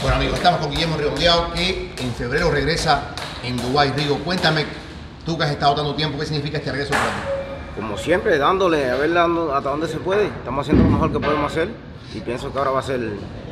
Bueno amigos, estamos con Guillermo Rigondeaux, que en febrero regresa en Dubái. Rigo, cuéntame, tú que has estado tanto tiempo, ¿qué significa este regreso para ti? Como siempre, dándole, a ver hasta dónde se puede. Estamos haciendo lo mejor que podemos hacer y pienso que ahora va a ser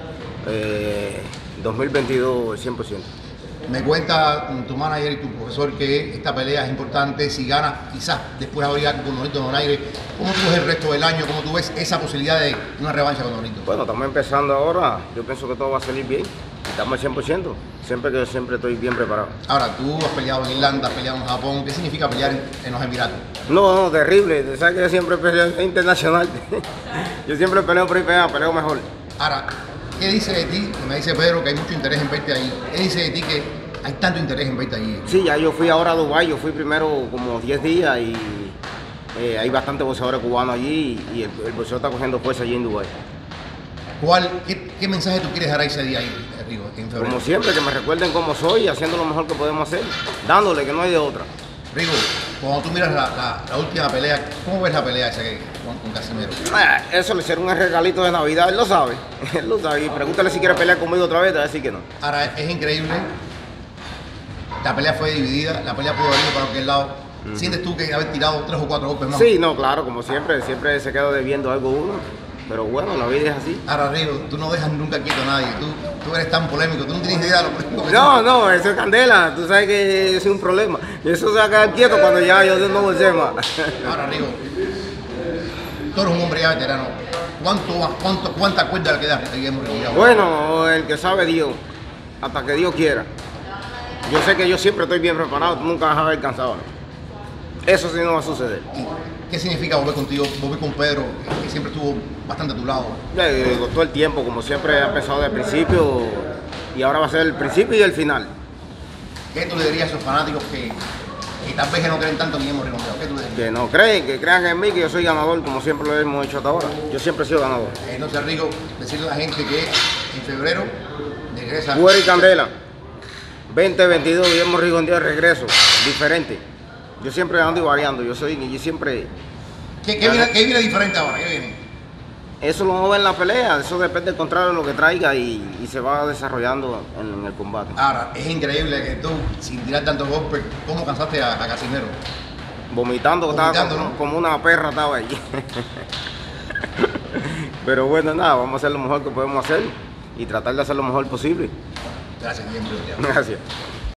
2022 100%. Me cuenta tu manager y tu profesor que esta pelea es importante. Si ganas, quizás después habría algo con Nonito Donaire. ¿Cómo tú ves el resto del año? ¿Cómo tú ves esa posibilidad de una revancha con Nonito? Bueno, estamos empezando ahora. Yo pienso que todo va a salir bien. Estamos al 100%. Siempre estoy bien preparado. Ahora, tú has peleado en Irlanda, has peleado en Japón. ¿Qué significa pelear en los Emiratos? No, terrible. Sabes que yo siempre peleo internacional. Yo siempre peleo por IPA, peleo mejor. Ahora, ¿qué dice de ti? Me dice Pedro que hay mucho interés en verte ahí. ¿Qué dice de ti que hay tanto interés en verte ahí? Sí, ya yo fui ahora a Dubái. Yo fui primero como 10 días y hay bastantes boxeadores cubanos allí y el boxeo está cogiendo fuerza allí en Dubái. ¿Qué mensaje tú quieres dar a ese día ahí, Rigo, en febrero? Como siempre, que me recuerden cómo soy, haciendo lo mejor que podemos hacer, dándole, que no hay de otra. Rigo, cuando tú miras la última pelea, ¿cómo ves la pelea esa con Casimero? Eso le hicieron un regalito de Navidad, él lo sabe. Él lo sabe. Y pregúntale si quiere pelear conmigo otra vez, te va a decir que no. Ahora, es increíble. La pelea fue dividida, la pelea pudo haber ido para cualquier lado. ¿Sientes tú que haber tirado 3 o 4 golpes más? Sí, no, claro, como siempre se queda debiendo algo uno. Pero bueno, la vida es así. Ahora, Rigo, tú no dejas nunca quieto a nadie. Tú eres tan polémico, tú no tienes idea de lo polémico que No, eso es candela. Tú sabes que es un problema. Y eso se va a quedar quieto cuando ya yo no bolsee más. Ahora, Rigo, tú eres un hombre ya veterano. ¿Cuánta cuerda le queda a Guillermo Rigondeaux? Bueno, el que sabe Dios, hasta que Dios quiera. Yo sé que yo siempre estoy bien preparado, tú nunca vas a ver cansado. Eso sí no va a suceder. ¿Qué significa volver contigo, volver con Pedro, que siempre estuvo bastante a tu lado? Todo el tiempo, como siempre ha empezado desde el principio y ahora va a ser el principio y el final. ¿Qué tú le dirías a esos fanáticos que tal vez que no creen tanto en Guillermo Rigondeaux? ¿Qué tú le dirías? Que no creen, que crean en mí, que yo soy ganador, como siempre lo hemos hecho hasta ahora. Yo siempre he sido ganador. Entonces, Rigo, decirle a la gente que en febrero regresa. Fuera y candela. 2022, Guillermo Rigondeaux de regreso, diferente. Yo siempre ando y variando, yo siempre... ¿Qué viene diferente ahora? ¿Qué viene? Eso lo vamos a ver en la pelea, eso depende del contrario de lo que traiga y se va desarrollando en el combate. Ahora, es increíble que tú, sin tirar tantos golpes, ¿cómo cansaste a Casimero? Vomitando, estaba como una perra estaba allí. Pero bueno, nada, vamos a hacer lo mejor que podemos hacer y tratar de hacer lo mejor posible. Gracias, Guillermo. Gracias.